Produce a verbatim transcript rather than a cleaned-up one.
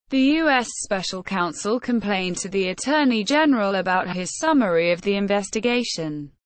The U S Special Counsel complained to the Attorney General about his summary of the investigation.